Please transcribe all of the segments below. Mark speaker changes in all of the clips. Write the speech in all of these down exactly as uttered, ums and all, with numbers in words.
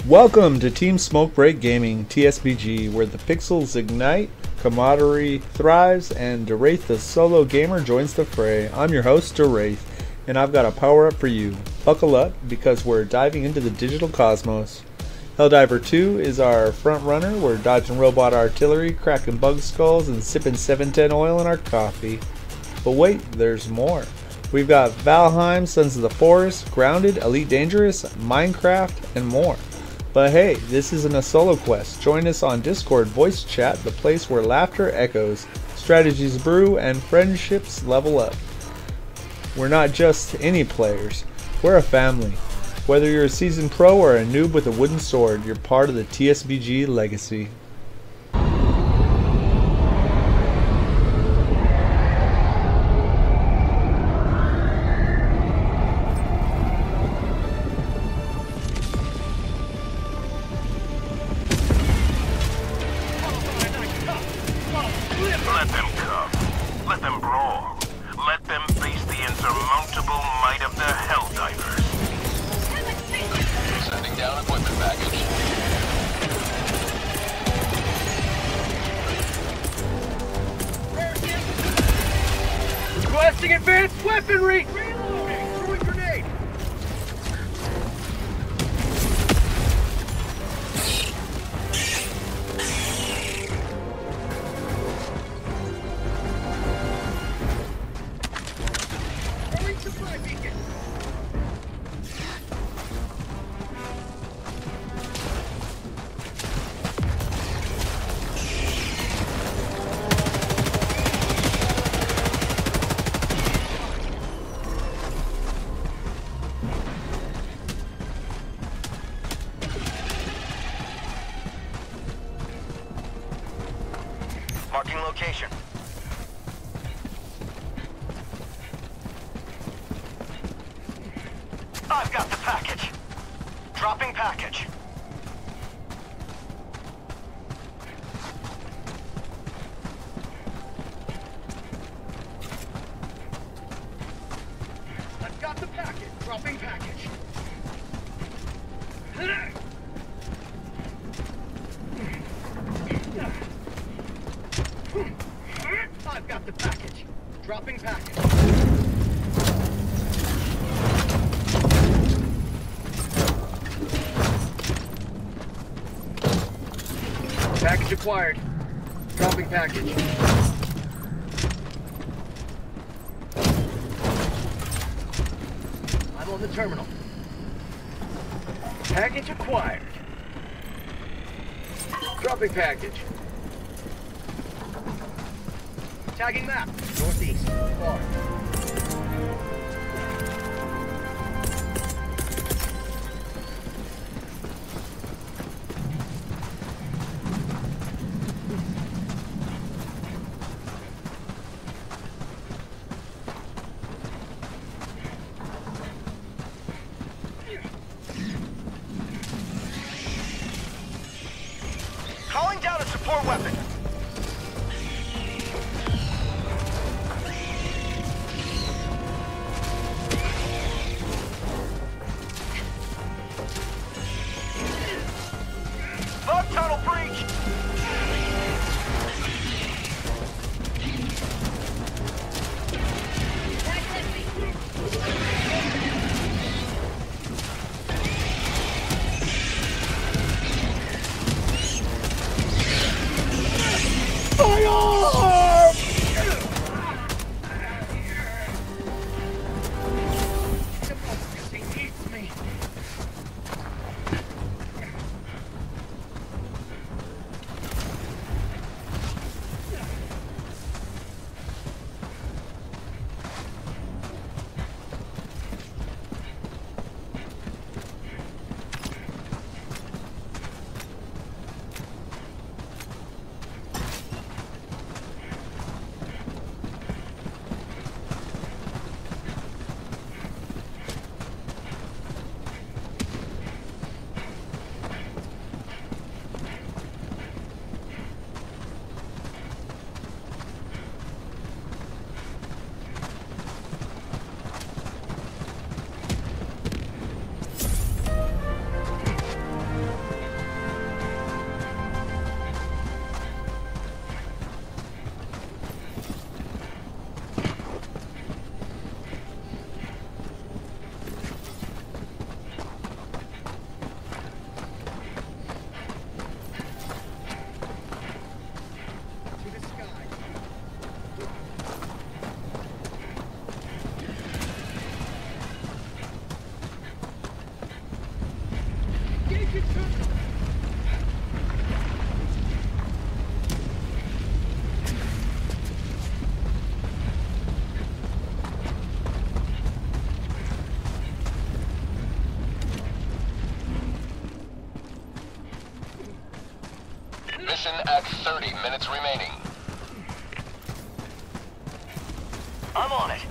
Speaker 1: Welcome to Team Smoke Break Gaming, T S B G, where the pixels ignite, camaraderie thrives, and DaWraith the solo gamer joins the fray. I'm your host, DaWraith, and I've got a power up for you. Buckle up, because we're diving into the digital cosmos. HellDiver two is our front runner. We're dodging robot artillery, cracking bug skulls, and sipping seven ten oil in our coffee. But wait, there's more. We've got Valheim, Sons of the Forest, Grounded, Elite Dangerous, Mincraft, and more. But hey, this isn't a solo quest. Join us on Discord voice chat, the place where laughter echoes, strategies brew, and friendships level up. We're not just any players, we're a family. Whether you're a seasoned pro or a noob with a wooden sword, you're part of the T S B G legacy.
Speaker 2: Let them come. Let them brawl. Let them face the insurmountable might of the HellDivers. Sending down equipment package.
Speaker 3: Requesting advanced weaponry! Reloading! Throwing grenade! Throwing supply beacon!
Speaker 2: Marking location. I've got the package. Dropping package.
Speaker 3: I've got the package! Dropping package! I've got the package! Dropping package! Package acquired. Dropping package. I'm on the terminal. Package acquired. Dropping package. Tagging map. Northeast. Far.
Speaker 2: Calling down a support weapon. Bug tunnel breach. Mission at thirty minutes remaining. I'm on it.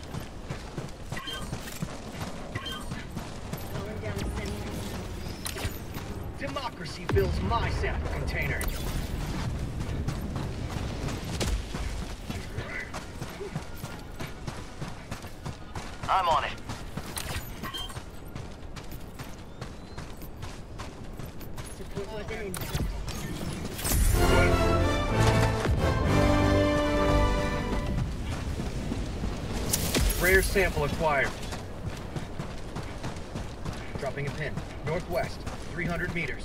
Speaker 3: Democracy fills my sample container.
Speaker 2: I'm on it.
Speaker 4: Support wasn't in.
Speaker 3: Rare sample acquired. Dropping a pin. Northwest, three hundred meters.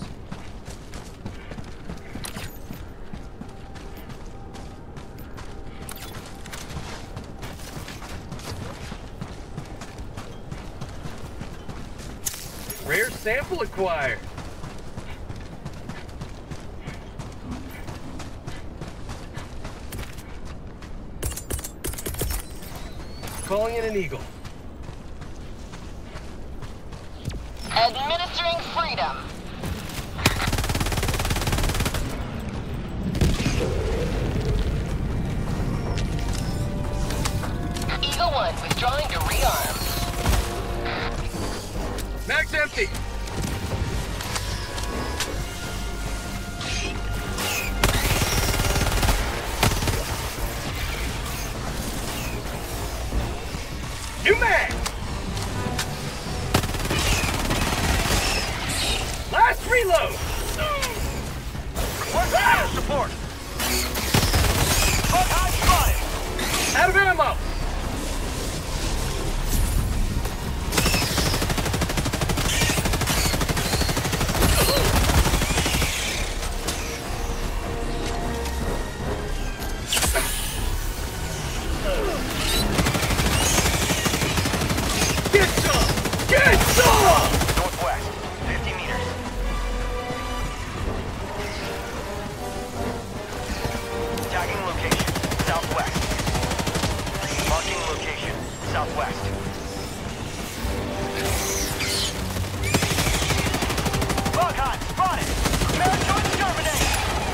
Speaker 3: Rare sample acquired. Calling in an eagle.
Speaker 4: Administering freedom. Eagle One withdrawing to rearm.
Speaker 3: Mag's empty. New mag. Last reload.
Speaker 2: One ah! Support. Bug high spotted.
Speaker 3: Out of ammo. Get some! Get some!
Speaker 2: Northwest, fifty meters. Tagging location, southwest. Marking location, southwest. Bug hot, spotted! Prepare to exterminate!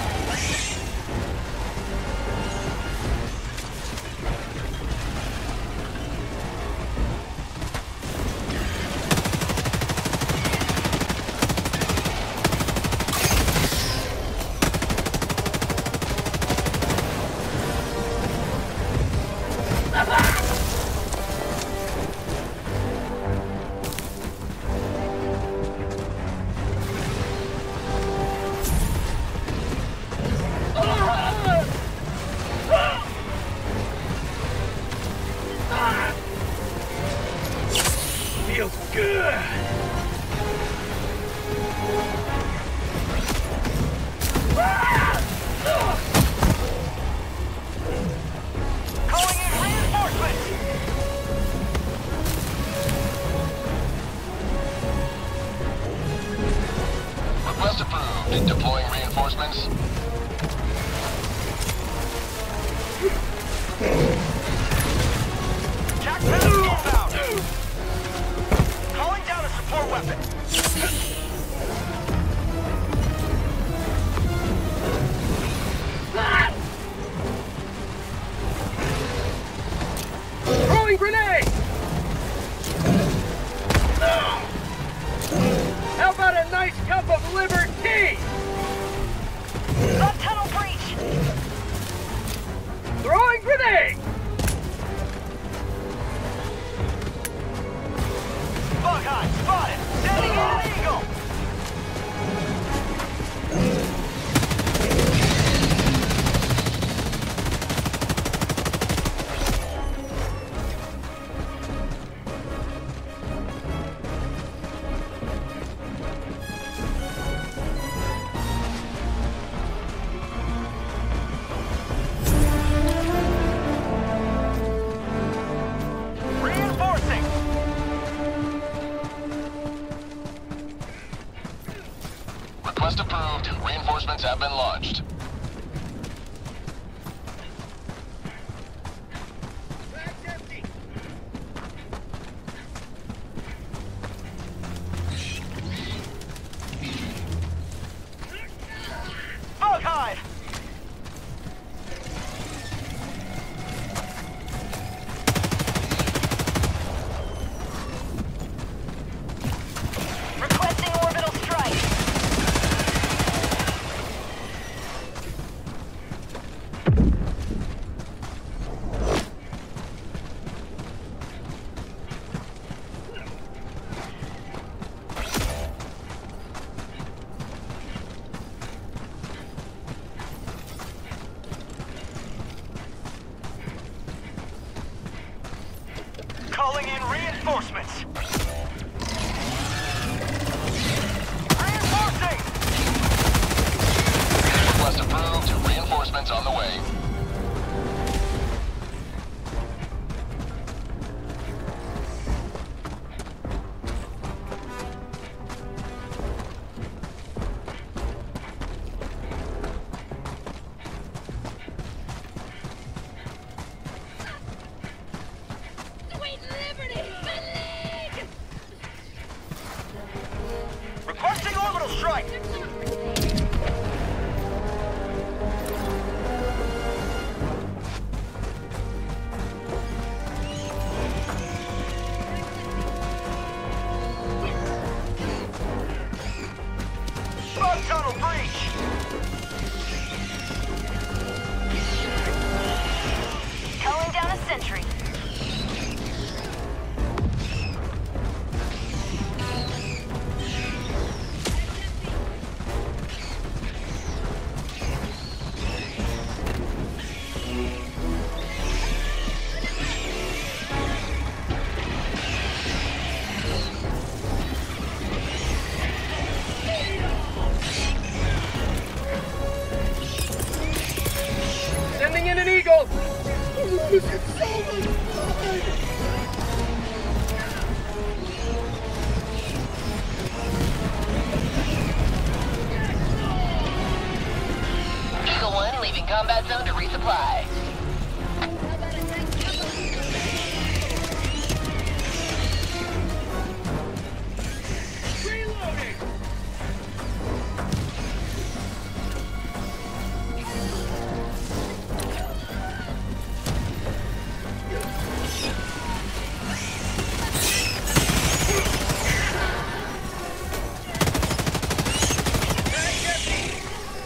Speaker 3: Feels good.
Speaker 2: Calling in reinforcements! Request approved. Deploying reinforcements. Jack Penn's inbound! Calling down a support weapon.
Speaker 3: Throwing grenade! How about a nice cup of liver tea?
Speaker 4: Got tunnel breach.
Speaker 3: Throwing grenade!
Speaker 2: Bug hot, spotted! Sending in an eagle!
Speaker 5: Request approved. Reinforcements have been launched.
Speaker 3: Bag's empty.
Speaker 2: Bug hive!
Speaker 4: Requesting orbital strike.
Speaker 2: Calling in reinforcements! Reinforcing!
Speaker 5: Request approved. Reinforcements on the way.
Speaker 4: Sweet liberty! League!
Speaker 2: Requesting orbital strike! Bug tunnel breach!
Speaker 4: Calling down a sentry.
Speaker 3: Sending in an eagle.
Speaker 4: Eagle one leaving combat zone to resupply.
Speaker 3: Reloading. Bag's empty.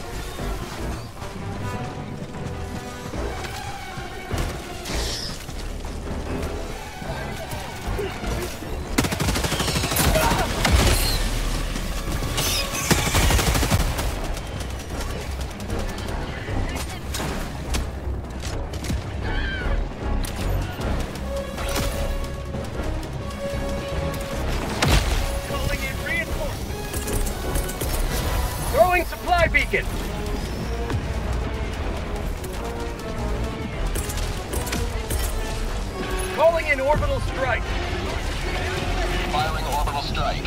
Speaker 3: Calling in reinforcements. Throwing supply beacon. Calling in orbital strike.
Speaker 5: Firing orbital strike.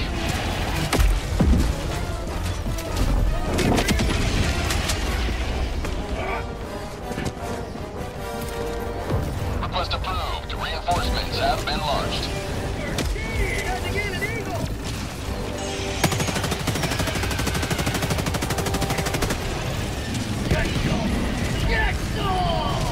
Speaker 5: Request approved. Reinforcements have been launched.
Speaker 3: Sending in an eagle. Get some. Get some.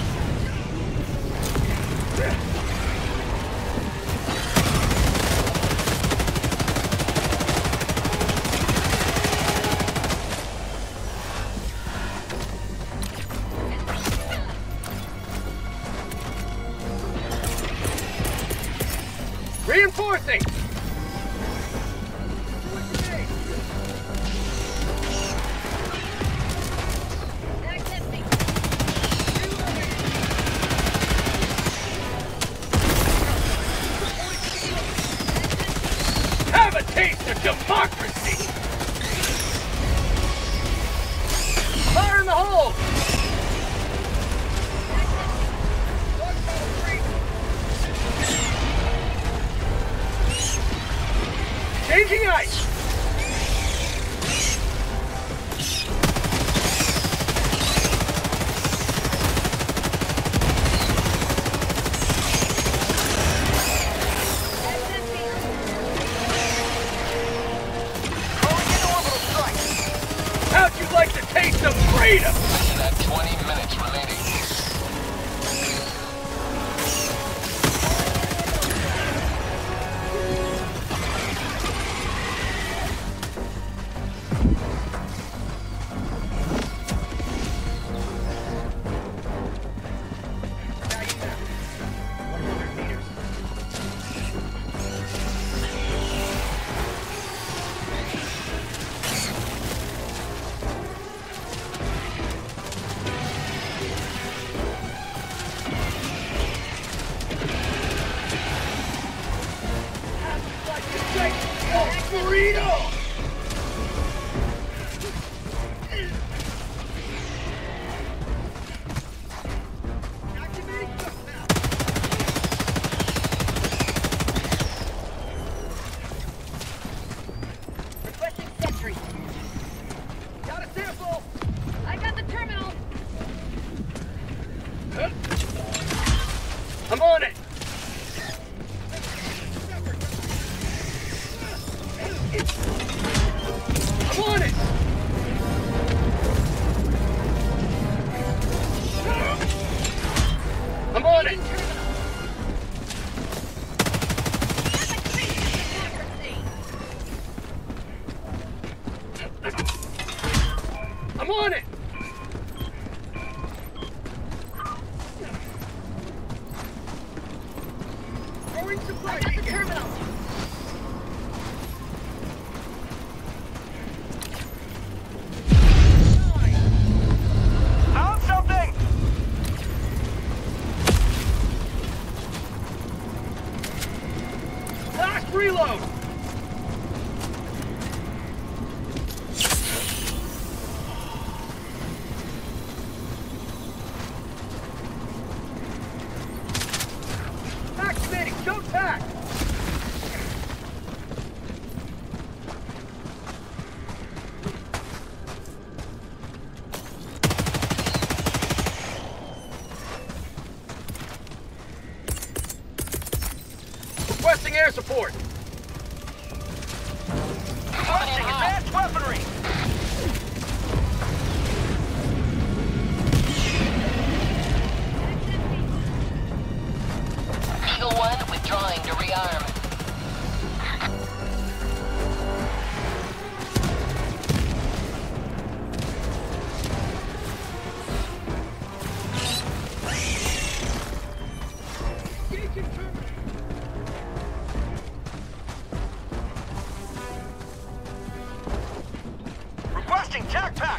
Speaker 3: to freedom!
Speaker 5: Mission at twenty minutes remaining.
Speaker 4: Requesting sentry.
Speaker 3: Got a sample!
Speaker 4: I got the terminal.
Speaker 3: I'm on it! I'm on it! I'm on it! I'm on it! Throwing supply
Speaker 4: I got the
Speaker 3: beacon.
Speaker 4: terminal.
Speaker 3: Found something! Last reload! Activating jump pack! Requesting air support! Requesting advanced weaponry!
Speaker 4: Eagle One withdrawing to rearm.
Speaker 3: Requesting tac pack!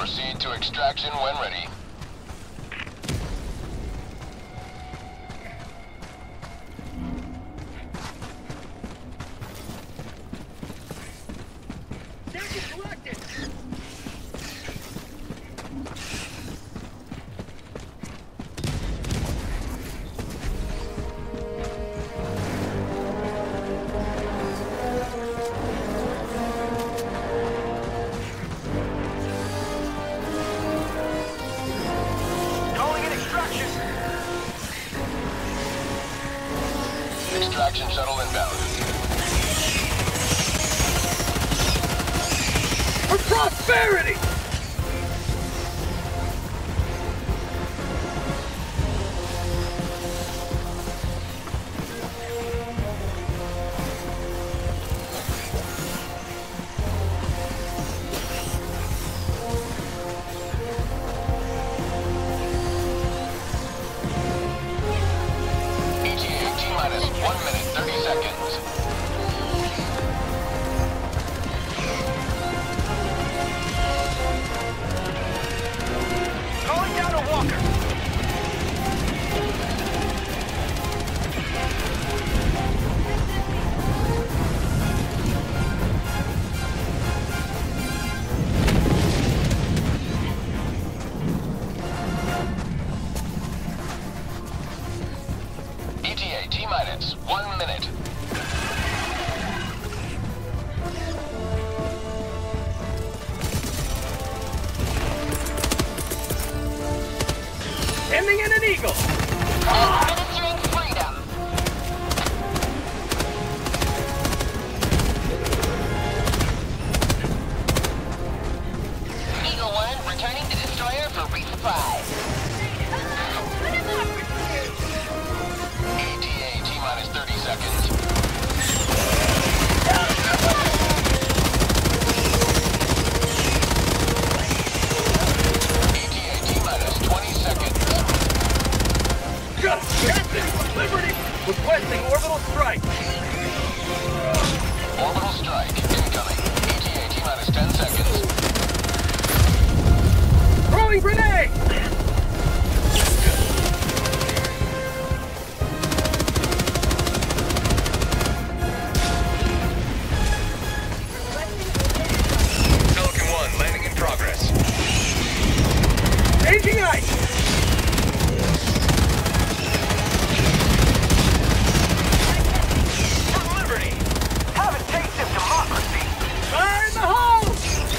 Speaker 5: Proceed to extraction when ready.
Speaker 3: Target selected. Calling in extraction.
Speaker 5: Extraction shuttle inbound.
Speaker 3: For prosperity!
Speaker 5: E T A T-minus one minute, thirty seconds.
Speaker 3: Calling down a walker.
Speaker 5: E T A T-minus one minute.
Speaker 3: Ending in an eagle.
Speaker 4: Administering freedom. Eagle one returning to destroyer for resupply.
Speaker 5: E T A T-minus thirty seconds. E T A T-minus twenty seconds.
Speaker 3: Just Captain Liberty requesting orbital strike.
Speaker 5: Orbital strike incoming. E T A T-minus ten seconds.
Speaker 3: Throwing grenade.
Speaker 5: Pelican one landing in progress.
Speaker 3: Changing ice. For liberty. Have a taste of democracy. Fire in the hole.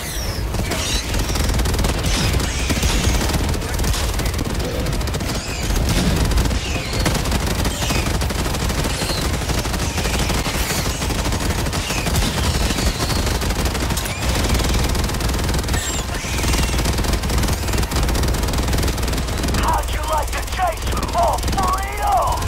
Speaker 3: How'd you like to chase all burrito?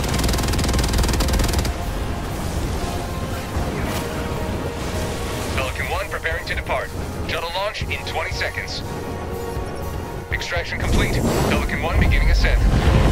Speaker 5: Pelican one preparing to depart. Shuttle launch in twenty seconds. Extraction complete. Pelican one beginning ascent.